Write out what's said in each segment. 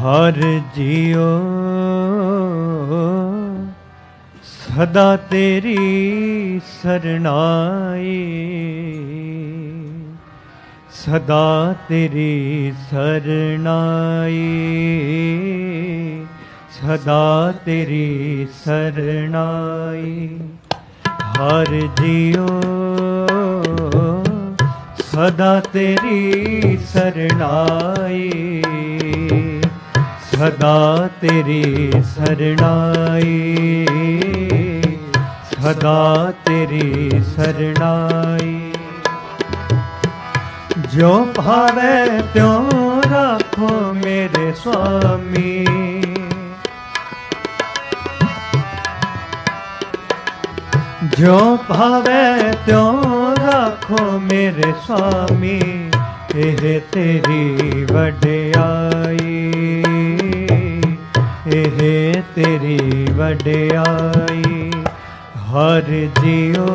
हर जियो सदा तेरी सरनाई, सदा तेरी सरनाई, सदा तेरी सरनाई। हर जियो सदा तेरी सरनाई, सदा तेरी सरनाई, सदा तेरी सरनाई। जो भावे त्यों राखो मेरे स्वामी, जो भावे त्यों राखो मेरे स्वामी। एह तेरी वड्याई, एह तेरी वड्याई। हर जियो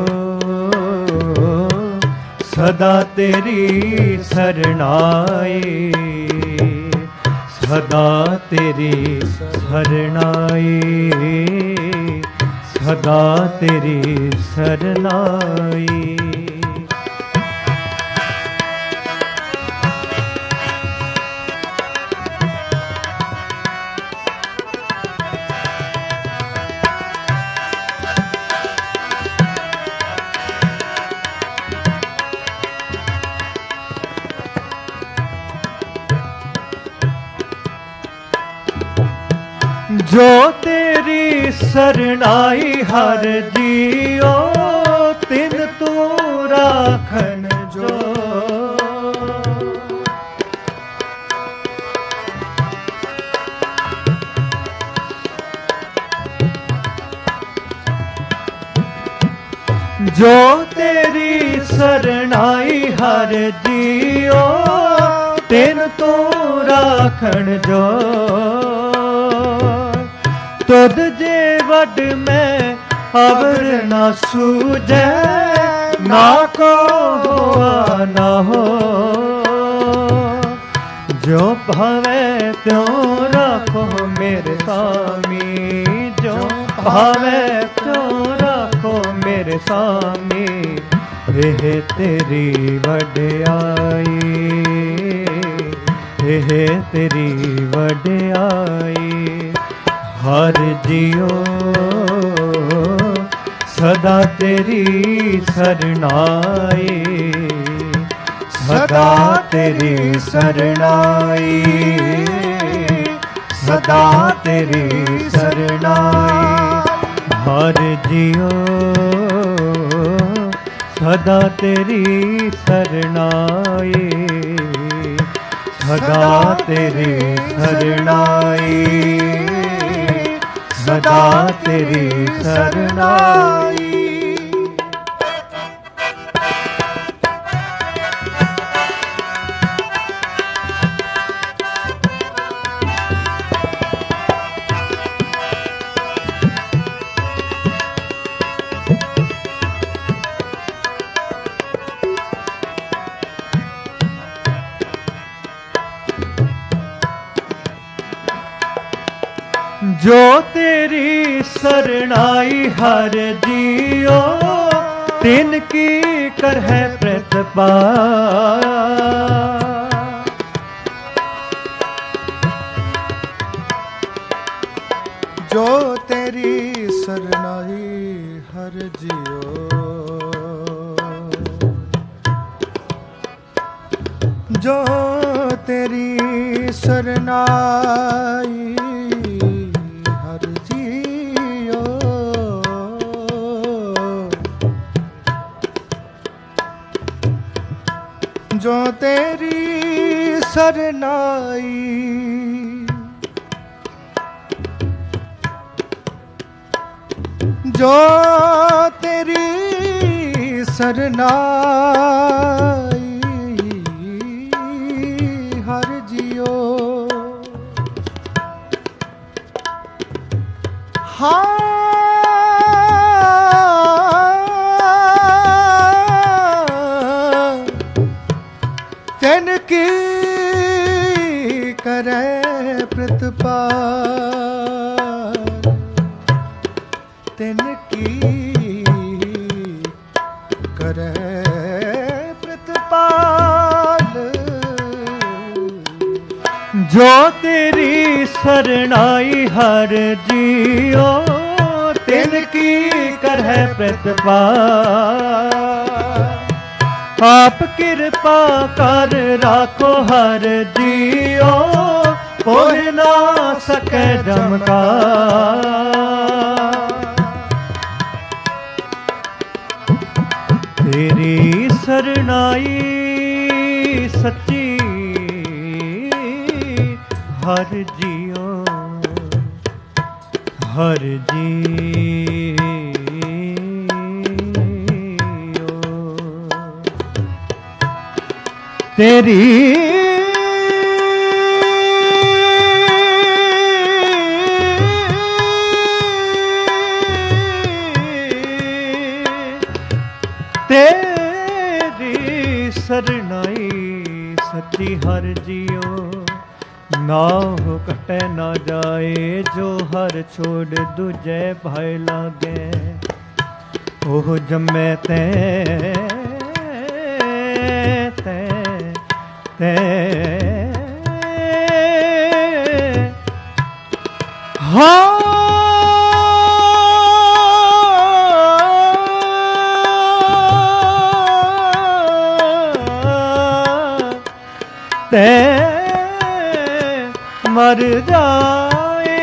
सदा तेरी सरनाई, सदा तेरी सरनाई, सदा तेरी सरनाई। जो तेरी सरनाई हर जियो, तिन तू राखन जो। जो तेरी सरनाई हर जियो, तिन तू राखन जो। तुद जे वड में अवर न सूझे, ना को हुआ न हो। जो भावे त्यों रखो मेरे स्वामी, जो भावे त्यों रखो मेरे स्वामी। एह तेरी वड्याई, एह तेरी वड्याई। हर जियो सदा तेरी सरनाई, सदा तेरी सरनाई, सदा तेरी सरनाई। हर जियो सदा तेरी सरनाई, सदा तेरी सरनाई, सदा तेरी सरनाई। जो तेरी सरनाई हर जियो, तिनकी कर है प्रतिपाल। जो तेरी सरनाई हर जियो, जो तेरी सरनाई जो तेरी सरनाई, जो तेरी सरनाई हर जियो। हाँ तिनकी करे प्रतिपाल तिनकी करे प्रतिपाल जो तेरी शरणाई हर जियो तिनकी करह प्रतिपाल। आप कृपा कर राखो हर जियो कोई ना सके जमका। तेरी शरणाई सच्ची हर जियो हर जियो। तेरी तेरी शरणाई सच्ची हर जियो ना हो कटे ना जाए जो हर छोड़ दूजे भाई लागे। ओह जम्मे ते ते ते हाँ ते मर जाए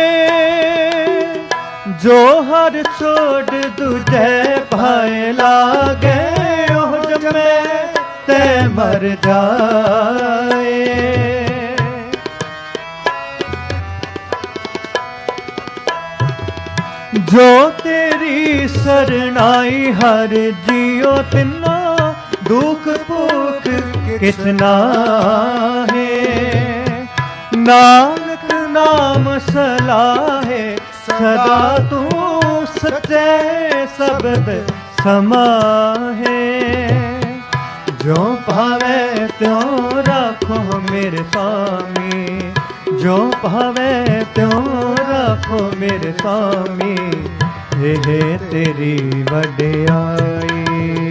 जो हर छोड़ दूजे भाई लागे। ओह जम्मे ते मर जाए। जो तेरी शरणाई हर जियो तिन्ना दुख भूख किसना है। नानक नाम सलाहे सदा तू सच्चे शब्द समाहे। जो भावे त्यों राखो मेरे स्वामी जो भावे त्यों राखो मेरे स्वामी। हे तेरी वड्याई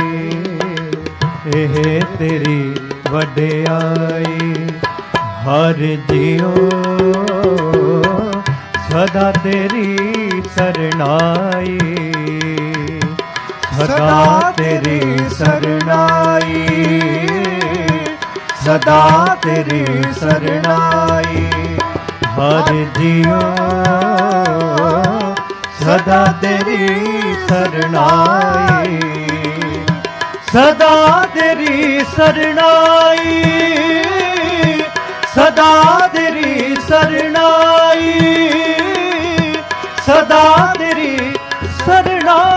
हे तेरी वड्याई हर जियो सदा तेरी शरणाई सदा तेरी शरणाई सदा तेरी शरणाई हर जियो सदा तेरी शरणाई सदा तेरी शरणाई सदा तेरी शरणाई सदा तेरी शरणाई।